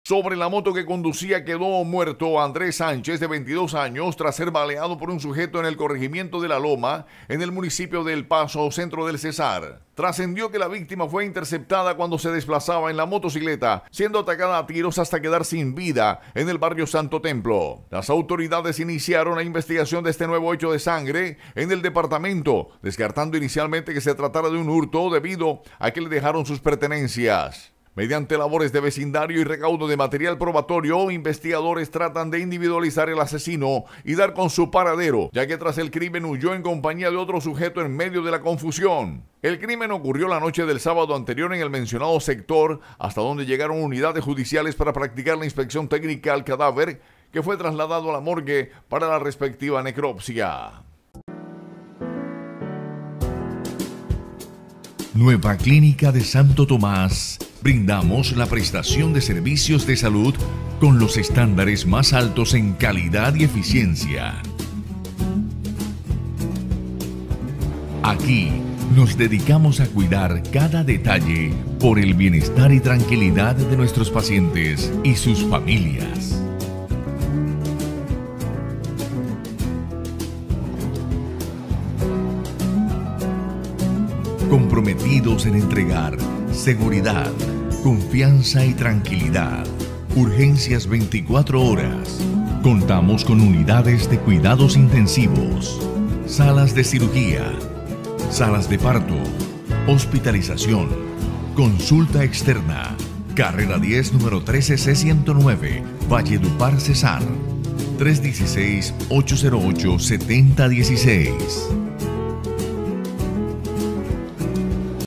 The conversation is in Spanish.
Sobre la moto que conducía quedó muerto Andrés Sánchez, de 22 años, tras ser baleado por un sujeto en el corregimiento de La Loma, en el municipio de El Paso, centro del Cesar. Trascendió que la víctima fue interceptada cuando se desplazaba en la motocicleta, siendo atacada a tiros hasta quedar sin vida en el barrio Santo Templo. Las autoridades iniciaron la investigación de este nuevo hecho de sangre en el departamento, descartando inicialmente que se tratara de un hurto debido a que le dejaron sus pertenencias. Mediante labores de vecindario y recaudo de material probatorio, investigadores tratan de individualizar el asesino y dar con su paradero, ya que tras el crimen huyó en compañía de otro sujeto en medio de la confusión. El crimen ocurrió la noche del sábado anterior en el mencionado sector, hasta donde llegaron unidades judiciales para practicar la inspección técnica al cadáver, que fue trasladado a la morgue para la respectiva necropsia. Nueva Clínica de Santo Tomás. Brindamos la prestación de servicios de salud con los estándares más altos en calidad y eficiencia. Aquí nos dedicamos a cuidar cada detalle por el bienestar y tranquilidad de nuestros pacientes y sus familias. Comprometidos en entregar seguridad, confianza y tranquilidad. Urgencias 24 horas. Contamos con unidades de cuidados intensivos, salas de cirugía, salas de parto, hospitalización, consulta externa. Carrera 10, número 13C109, Valledupar, Cesar. 316-808-7016.